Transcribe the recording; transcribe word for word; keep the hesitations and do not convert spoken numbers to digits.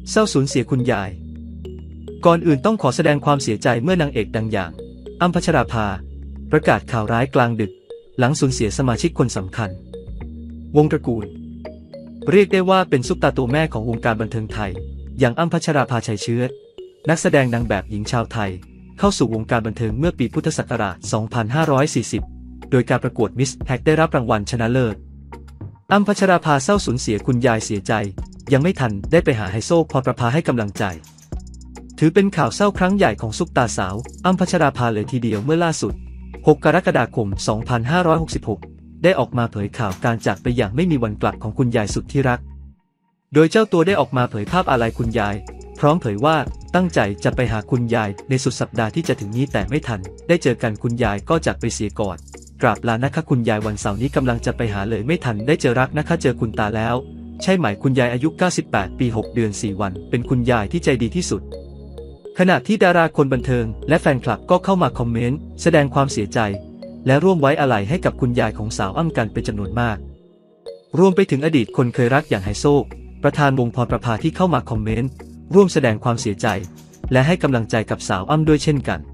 เศร้าสูญเสียคุณยายก่อนอื่นต้องขอแสดงความเสียใจเมื่อนางเอกดังอย่างอ้ำพัชราภาประกาศข่าวร้ายกลางดึกหลังสูญเสียสมาชิกคนสำคัญวงตระกูลเรียกได้ว่าเป็นซุปตาตัวแม่ของวงการบันเทิงไทยอย่างอ้ำพัชราภาชัยเชื้อนักแสดงนางแบบหญิงชาวไทยเข้าสู่วงการบันเทิงเมื่อปีพุทธศักราช สองพันห้าร้อยสี่สิบ โดยการประกวดมิสแท็กได้รับรางวัลชนะเลิศอ้ำพัชราภาเศร้าสูญเสียคุณยายเสียใจยังไม่ทันได้ไปหาไฮโซพรประภาให้กำลังใจถือเป็นข่าวเศร้าครั้งใหญ่ของซุปตาสาวอ้ำพัชราภาเลยทีเดียวเมื่อล่าสุดหกกรกฎาคม สองพันห้าร้อยหกสิบหก ได้ออกมาเผยข่าวการจากไปอย่างไม่มีวันกลับของคุณยายสุดที่รักโดยเจ้าตัวได้ออกมาเผยภาพอาลัยคุณยายพร้อมเผยว่าตั้งใจจะไปหาคุณยายในสุดสัปดาห์ที่จะถึงนี้แต่ไม่ทันได้เจอกันคุณยายก็จากไปเสียก่อนกราบลานะคะคุณยายวันเสาร์นี้กำลังจะไปหาเลยไม่ทันได้เจอรักนะคะเจอคุณตาแล้วใช่ไหมคุณยายอายุเก้าสิบแปดปีหกเดือนสี่วันเป็นคุณยายที่ใจดีที่สุดขณะที่ดาราคนบันเทิงและแฟนคลับก็เข้ามาคอมเมนต์แสดงความเสียใจและร่วมไว้อาลัยให้กับคุณยายของสาวอ้ำกันเป็นจำนวนมากรวมไปถึงอดีตคนเคยรักอย่างไฮโซประธานวงพรประภาที่เข้ามาคอมเมนต์ร่วมแสดงความเสียใจและให้กำลังใจกับสาวอ้ำด้วยเช่นกัน